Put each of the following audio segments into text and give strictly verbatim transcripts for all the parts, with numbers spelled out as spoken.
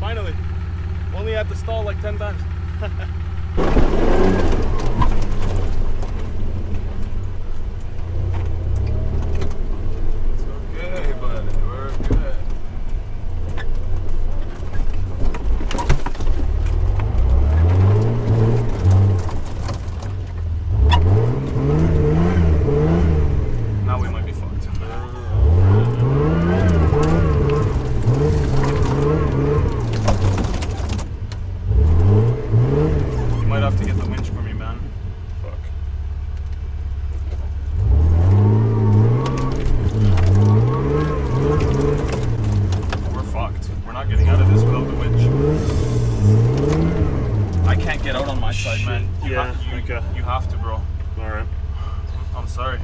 finally. Only had to stall like ten times. Sorry.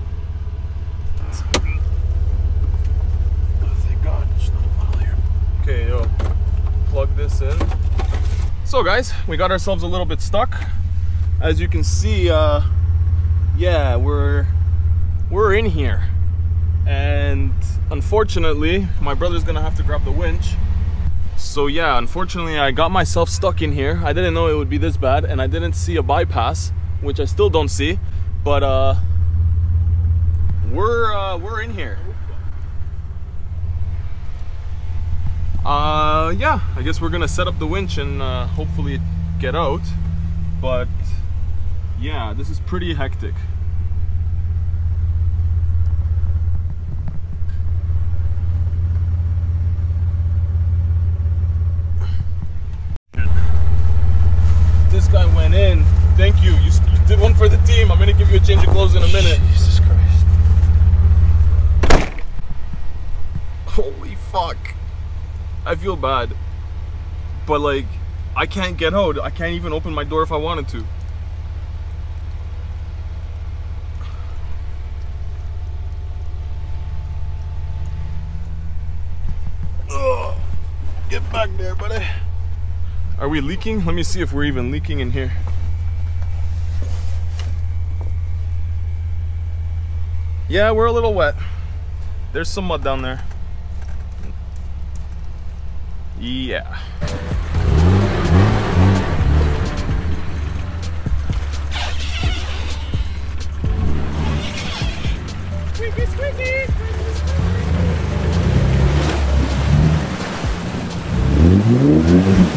Oh, thank God, there's not a bottle here. Okay, yo, plug this in. So guys, we got ourselves a little bit stuck. As you can see, uh, yeah, we're we're in here, and unfortunately, my brother's gonna have to grab the winch. So yeah, unfortunately, I got myself stuck in here. I didn't know it would be this bad, and I didn't see a bypass, which I still don't see, but uh. We're uh, we're in here. Uh, yeah, I guess we're gonna set up the winch and uh, hopefully get out. But yeah, this is pretty hectic. This guy went in. Thank you. You, you did one for the team. I'm gonna give you a change of clothes in a minute. Jesus Christ. Holy fuck. I feel bad. But like, I can't get out. I can't even open my door if I wanted to. Ugh. Get back there, buddy. Are we leaking? Let me see if we're even leaking in here. Yeah, we're a little wet. There's some mud down there. Yeah. Squeaky, squeaky, squeaky, squeaky.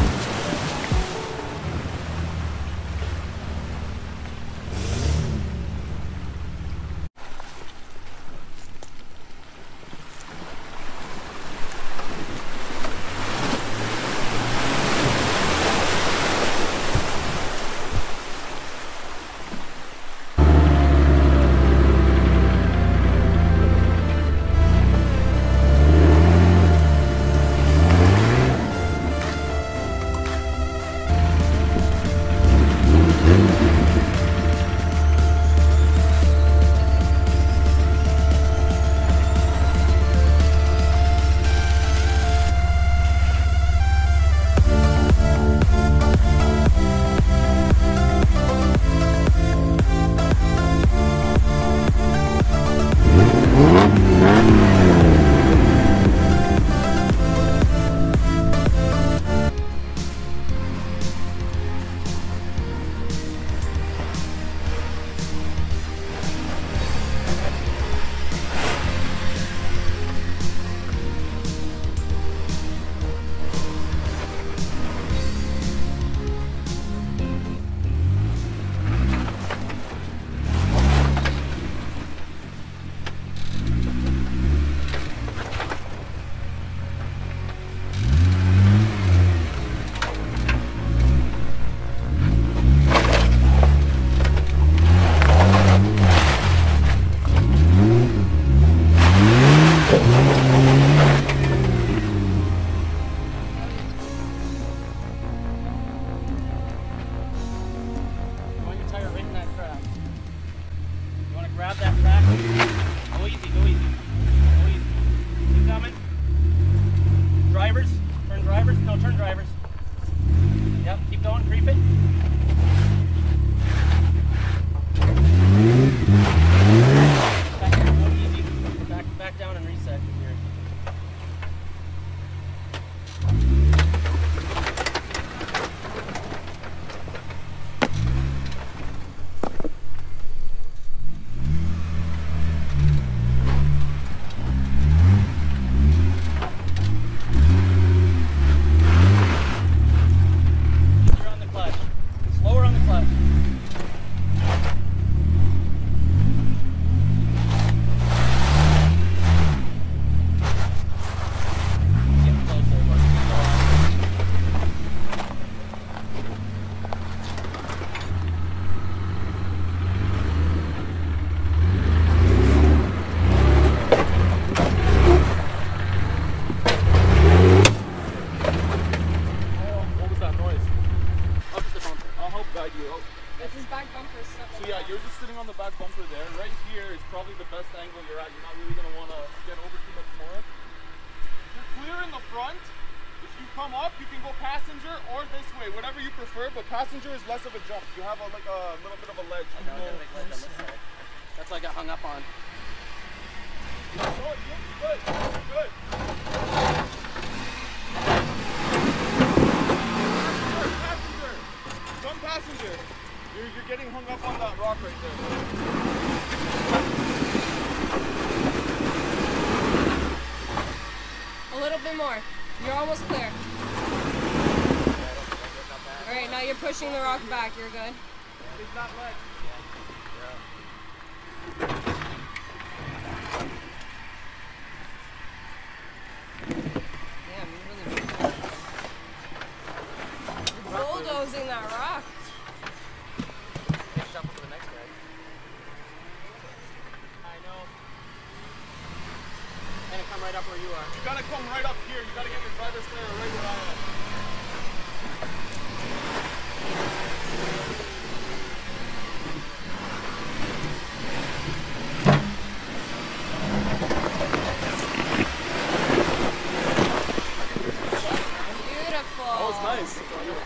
go. That's his back bumper stuff. So yeah, you're just sitting on the back bumper there. Right here is probably the best angle you're at. You're not really gonna want to get over too much more. You're clear in the front. If you come up, you can go passenger or this way, whatever you prefer. But passenger is less of a jump. You have a, like a little bit of a ledge. I know, I'm gonna make ledge on this side. That's what I got hung up on. Oh, you look good. You're good. Passenger, passenger. Come passenger. You're, you're getting hung up on that rock right there. A little bit more. You're almost clear. Alright, now you're pushing the rock back. You're good. It's not ledge. Damn, you really You're bulldozing that rock. Next jump for the next guy. I know. And come right up where you are. You gotta come right up here. You gotta get your driver's trailer right where I am. Beautiful. That was nice.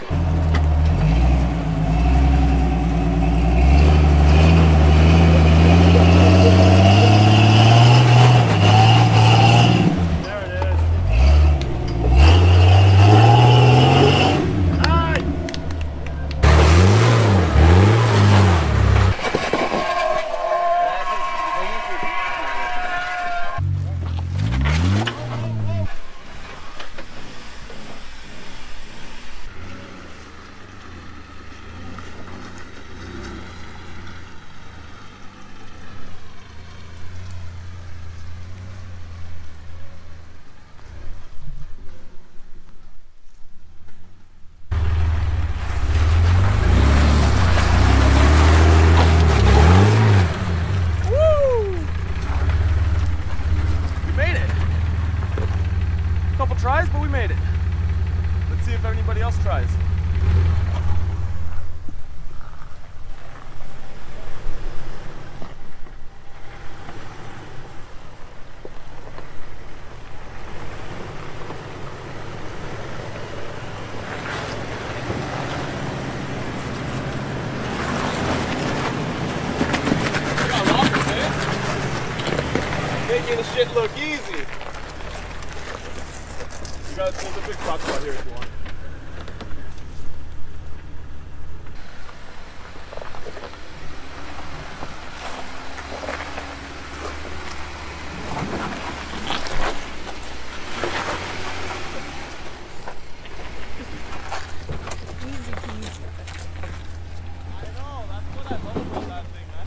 Tries, but we made it. Let's see if anybody else tries. We got rockers, eh? Making the shit look easy. Guys, there's a big spot spot here if you want. Easy peasy. I know, that's what I love about that thing, man.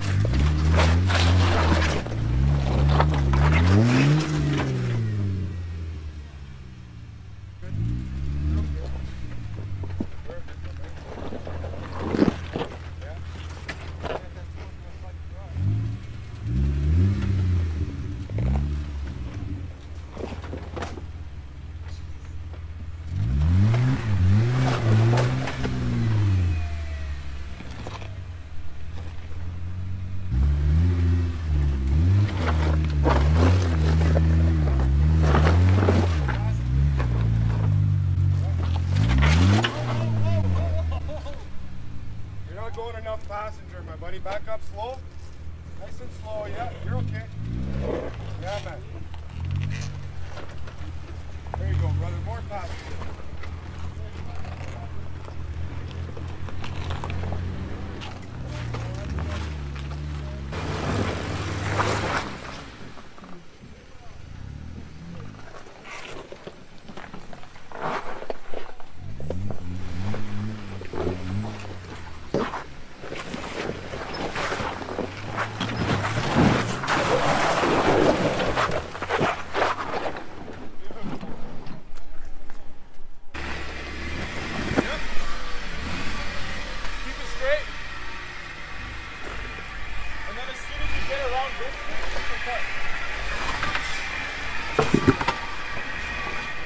Going enough passenger, my buddy. Back up slow. Nice and slow. Yeah, you're okay. Yeah, man. There you go, brother. More passenger.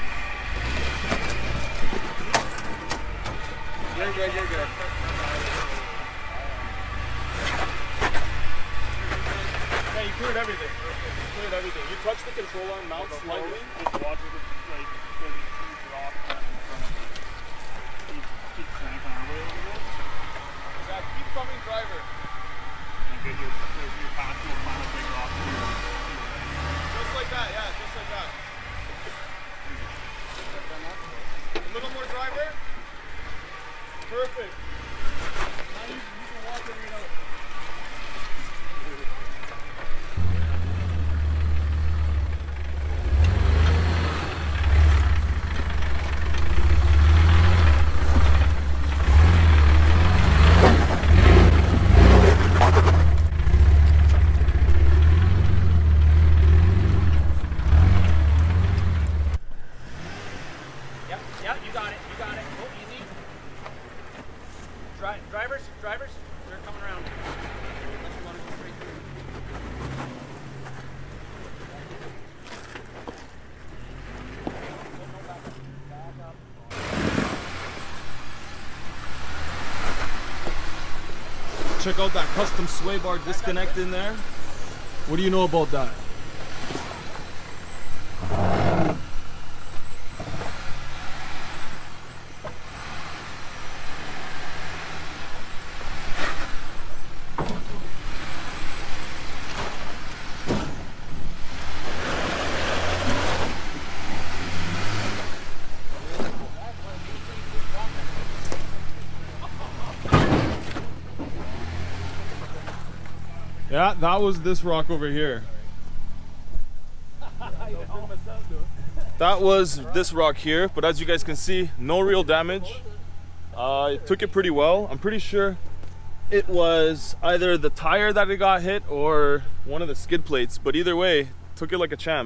You're good, you're good. cleared everything. Cleared everything. You touch the control arm mount slightly. Just watch it, like, there's a huge rock right in front of it. Keep, keep cranking our way a little bit. Yeah, keep coming, driver. And get your, your, your path to a final big rock to your, to your right. Just like that, yeah, just like that. A little more, driver. Perfect. Now you, you can walk it right out. Yep, yep, you got it, you got it. Oh, easy. Dri drivers, drivers, they're coming around. Unless you want to go straight through. Check out that custom sway bar disconnect in there. What do you know about that? Yeah, that was this rock over here. That was this rock here, but as you guys can see, no real damage. Uh, it took it pretty well. I'm pretty sure it was either the tire that it got hit or one of the skid plates, but either way, took it like a champ.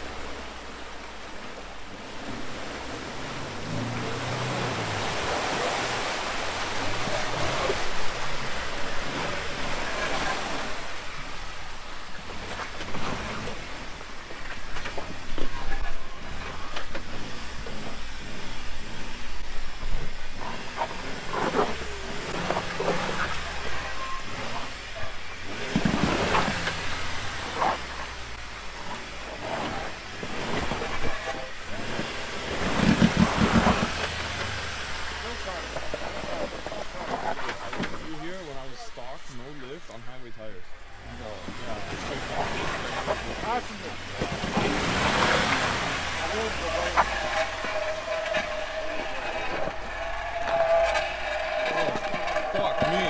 On highway tires. No, yeah, fuck me.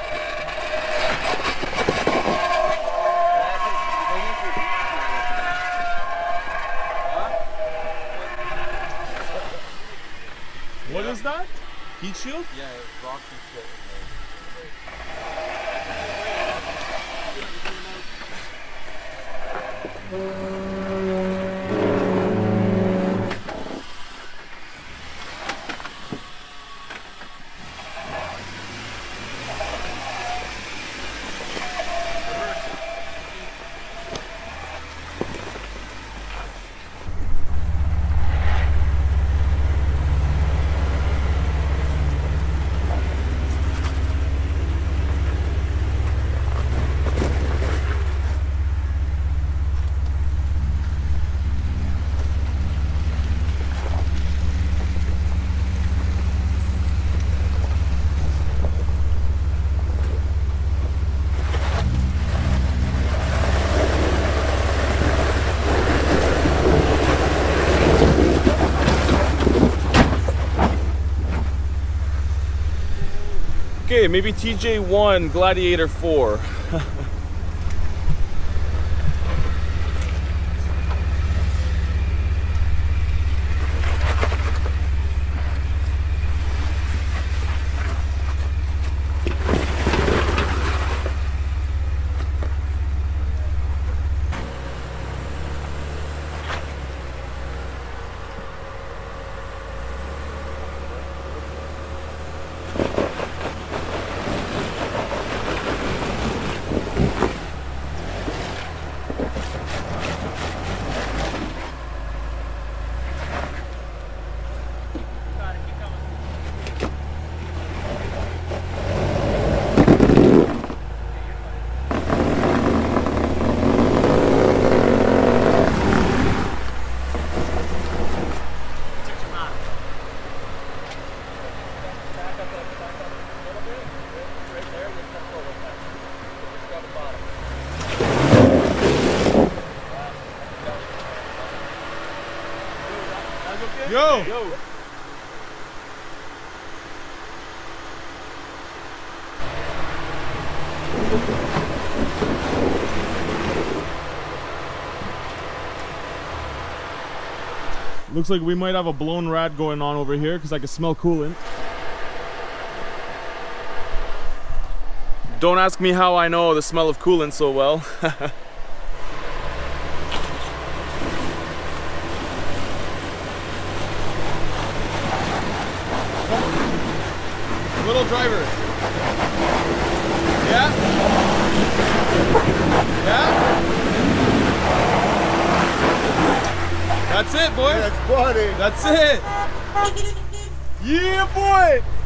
What is that? Heat shield? Yeah, rocks and shit. Okay, maybe T J one, Gladiator four. okay? Yo! Yo. Looks like we might have a blown rat going on over here because I can smell coolant. Don't ask me how I know the smell of coolant so well. Little driver. Yeah? Yeah? That's it, boy. That's funny. That's it. Yeah, boy.